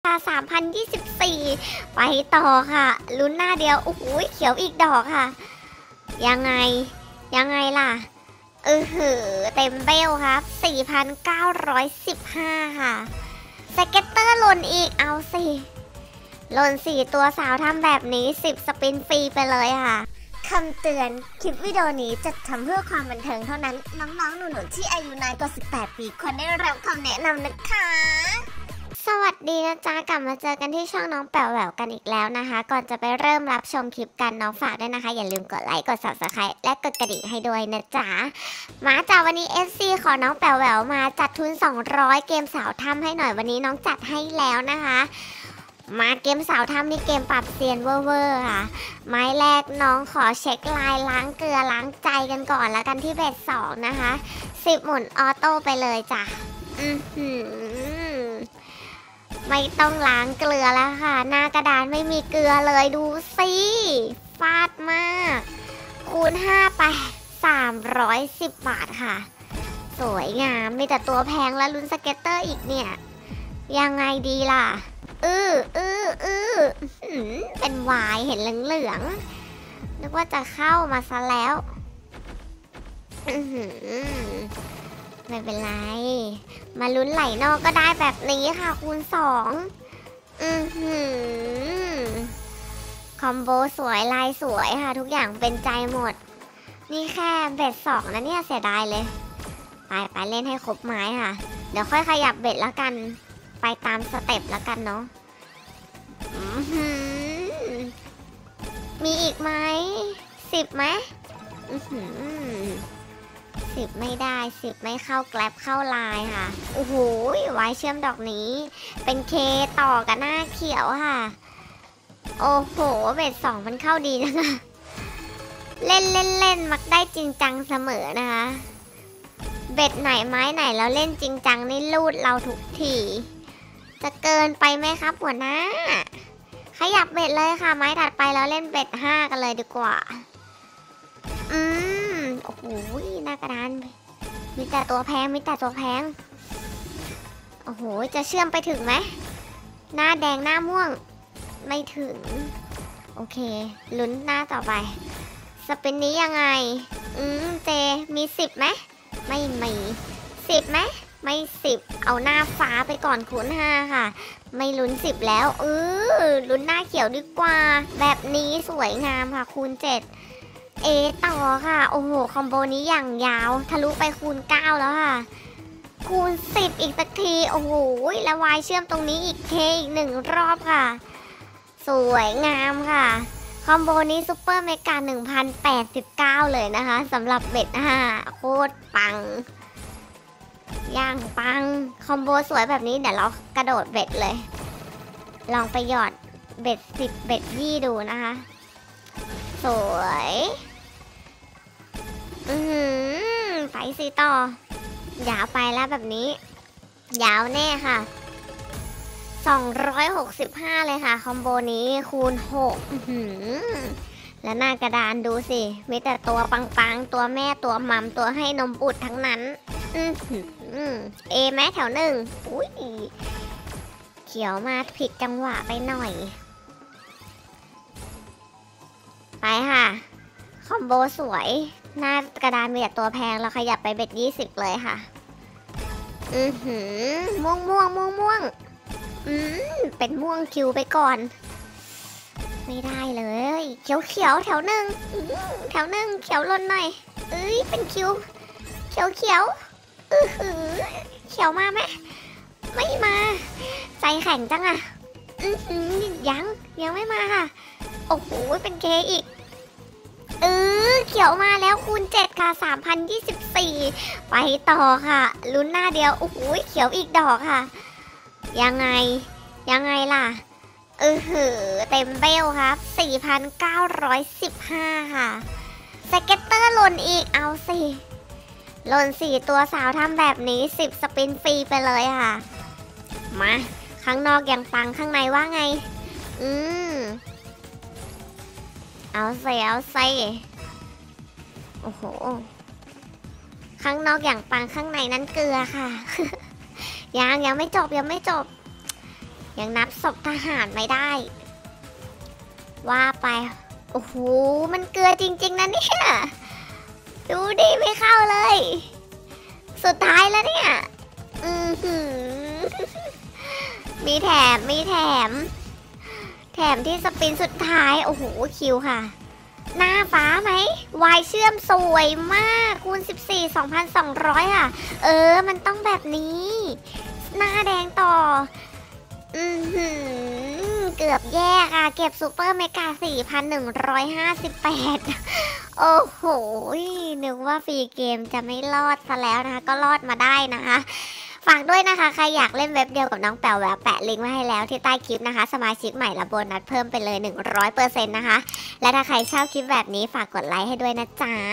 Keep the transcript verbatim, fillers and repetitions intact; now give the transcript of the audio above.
สามพันยี่สิบสี่ไปต่อค่ะลุ้นหน้าเดียวโอ้โหเขียวอีกดอกค่ะยังไงยังไงล่ะเออหือเต็มเบลครับ สี่พันเก้าร้อยสิบห้า ค่ะสเก็ตเตอร์หล่นอีกเอาสิหล่นสี่ตัวสาวทำแบบนี้สิบสปินฟรีไปเลยค่ะคำเตือนคลิปวิดีโอนี้จะทำเพื่อความบันเทิงเท่านั้นน้องๆหนูๆที่อายุน้อยกว่าสิบแปดปีควรได้รับคำแนะนำนะคะสวัสดีนะจ๊ะกลับมาเจอกันที่ช่องน้องแป๋วแหววกันอีกแล้วนะคะก่อนจะไปเริ่มรับชมคลิปกันน้องฝากด้วยนะคะอย่าลืมกดไลค์กด ซับสไครบ์ และกดกระดิ่งให้ด้วยนะจ๊ะมาจ้าวันนี้ เอฟ ซี ขอน้องแป๋วแหววมาจัดทุนสองร้อยเกมสาวถ้ำให้หน่อยวันนี้น้องจัดให้แล้วนะคะมาเกมสาวถ้ำนี่เกมปรับเซียนเวอร์ค่ะไม้แรกน้องขอเช็คลายล้างเกลือล้างใจกันก่อนแล้วกันที่เบสสองนะคะสิบหมุนออโต้ไปเลยจ้ะอือหือไม่ต้องล้างเกลือแล้วค่ะหน้ากระดานไม่มีเกลือเลยดูสิฟาดมากคูณห้าไปสามร้อยสิบบาทค่ะสวยงามมีแต่ตัวแพงและลุ้นสเก็ตเตอร์อีกเนี่ยยังไงดีล่ะอืออืออือเป็นวายเห็นเหลืองๆนึกว่าจะเข้ามาซะแล้วไม่เป็นไรมาลุ้นไหลนอกก็ได้แบบนี้ค่ะคูณสองอือหือคอมโบสวยลายสวยค่ะทุกอย่างเป็นใจหมดนี่แค่เบ็ดสองนะเนี่ยเสียดายเลยไปไปเล่นให้ครบไม้ค่ะเดี๋ยวค่อยขยับเบ็ดแล้วกันไปตามสเต็ปแล้วกันเนาะมีอีกไหมสิบไหมสิบไม่ได้สิบไม่เข้าแกล็บเข้าลายค่ะโอ้โหไว้เชื่อมดอกนี้เป็นเคต่อกับหน้าเขียวค่ะโอ้โหเบ็ดสองมันเข้าดีนะคะเล่นเล่นเล่นมักได้จริงจังเสมอนะคะเบ็ดไหนไม้ไหนแล้วเล่นจริงจังนี่ลูดเราทุกทีจะเกินไปไหมครับหัวหน้าขยับเบ็ดเลยค่ะไม้ถัดไปแล้วเล่นเบ็ดห้ากันเลยดีกว่าอืมโอ้โหหน้ากระดานมีแต่ตัวแพงมีแต่ตัวแพงโอ้โหจะเชื่อมไปถึงไหมหน้าแดงหน้าม่วงไม่ถึงโอเคลุ้นหน้าต่อไปสปินนี้ยังไงอืมเจมีสิบไหมไม่มีสิบไหมไม่สิบเอาหน้าฟ้าไปก่อนคูณห้าค่ะไม่ลุ้นสิบแล้วเออลุ้นหน้าเขียวดีกว่าแบบนี้สวยงามค่ะคูณเจ็ดเอต่อค่ะโอ้โหคอมโบนี้อย่างยาวทะลุไปคูณเก้าแล้วค่ะคูณสิบอีกสักทีโอ้โหแล้ววายเชื่อมตรงนี้อีกเคอีกหนึ่งรอบค่ะสวยงามค่ะคอมโบนี้ซุปเปอร์เมกา หนึ่งพันแปดสิบเก้า เลยนะคะสำหรับเบ็ดห้าโคตรปังย่างปังคอมโบสวยแบบนี้เดี๋ยวเรากระโดดเบ็ดเลยลองไปหยอดเบ็ดสิบเบ็ดยี่ดูนะคะสวยอือไปสิต่อยาวไปแล้วแบบนี้ยาวแน่ค่ะสองร้อยหกสิบห้าเลยค่ะคอมโบนี้คูณหกแล้วหน้ากระดานดูสิมีแต่ตัวปังๆตัวแม่ตัวมัมตัวให้นมบุตรทั้งนั้นอือเอแม้แถวหนึ่งอุ้ยเขียวมาผิดจังหวะไปหน่อยไปค่ะคอมโบสวยหน้ากระดานมีแต่ตัวแพงเราขยับไปเบ็ดยี่สิบเลยค่ะอือหือม่วงม่วงม่วงม่วงอืมเป็นม่วงคิวไปก่อนไม่ได้เลยเขียวเขียวแถวหนึ่งแถวหนึ่งเขียวล้นหน่อยเอ้ยเป็นคิวเขียวเขียวอือหือเขียวมาไหมไม่มาใจแข็งจังอะอือหือยังยังไม่มาค่ะโอ้โหเป็นเคอีกเออเขียวมาแล้วคูณเจ็ดค่ะสามพันยี่สิบสี่ไปต่อค่ะลุ้นหน้าเดียวโอ้โหเขียวอีกดอกค่ะยังไงยังไงล่ะเออหือเต็มเบลครับ สี่พันเก้าร้อยสิบห้า ค่ะสเก็ตเตอร์หล่นอีกเอาสิหล่นสี่ตัวสาวทำแบบนี้สิบสปินฟรีไปเลยค่ะมาข้างนอกยังปังข้างในว่าไงอืมเอาเสียเอาใส่โอ้โหข้างนอกอย่างปังข้างในนั้นเกลือค่ะ ยังยังไม่จบยังไม่จบยังนับศพทหารไม่ได้ ว่าไปโอ้โหมันเกลือจริงๆนะเนี่ยดูดิไม่เข้าเลย สุดท้ายแล้วเนี่ยอือหือมีแถมมีแถม แถมที่สปินสุดท้ายโอ้โหคิวค่ะ หน้าฟ้าไหมวายเชื่อมสวยมากคูณสิบสี่ สองพันสองร้อย ค่ะเออมันต้องแบบนี้ หน้าแดงต่ออือหือเกือบแย่ค่ะเก็บซูเปอร์เมกา สี่พันหนึ่งร้อยห้าสิบแปด โอ้โหนึกว่าฟรีเกมจะไม่รอดซะแล้วนะคะก็รอดมาได้นะคะฝากด้วยนะคะใครอยากเล่นเว็บเดียวกับน้องแป๋วแหววแปะลิงก์ไว้ให้แล้วที่ใต้คลิปนะคะสมาชิกใหม่รับโบนัสเพิ่มไปเลย หนึ่งร้อยเปอร์เซ็นต์ นะคะและถ้าใครชอบคลิปแบบนี้ฝากกดไลค์ให้ด้วยนะจ๊ะ